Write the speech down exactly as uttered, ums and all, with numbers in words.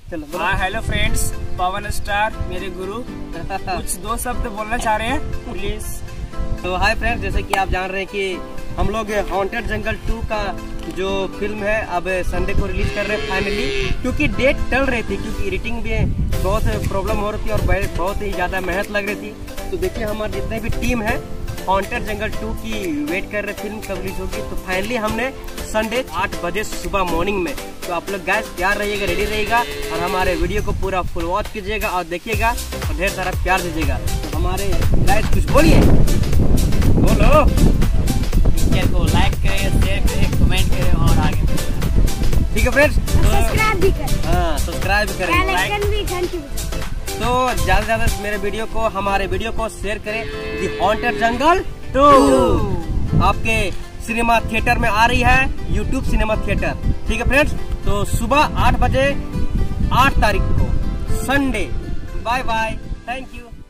चलो। हाँ hello friends, पवन star मेरे गुरु कुछ दो शब्द बोलना चाह रहे हैं प्लीज। तो हाय फ्रेंड्स, जैसे कि आप जान रहे हैं कि हम लोग हॉन्टेड जंगल टू का जो फिल्म है अब संडे को रिलीज कर रहे हैं फाइनली, क्योंकि डेट टल रही थी, क्योंकि एडिटिंग भी बहुत प्रॉब्लम हो रही थी और बहुत ही ज़्यादा मेहनत लग रही थी। तो देखिए हमारे जितने भी टीम है हॉन्टेड जंगल टू की वेट कर रहे फिल्म कब रिलीज होगी। तो फाइनली हमने संडे आठ बजे सुबह मॉर्निंग में, तो आप लोग गाइस तैयार रहिएगा, रेडी रहिएगा और हमारे वीडियो को पूरा फुल वॉच कीजिएगा और देखिएगा और ढेर सारा प्यार दीजिएगा। तो हमारे गाइस कुछ बोलिए, बोलो। पिक्चर को लाइक करें, शेयर करें, कमेंट करें और आगे ठीक है फ्रेंड्स, सब्सक्राइब भी करें। हाँ सब्सक्राइब भी करें, बेल आइकन भी घंटी बजाएं। तो ज्यादा से ज्यादा मेरे वीडियो को हमारे वीडियो को शेयर करें। दी हॉन्टेड जंगल टू आपके सिनेमा थिएटर में आ रही है, यूट्यूब सिनेमा थिएटर। ठीक है फ्रेंड्स, तो सुबह आठ बजे आठ तारीख को Sunday. Bye bye, thank you.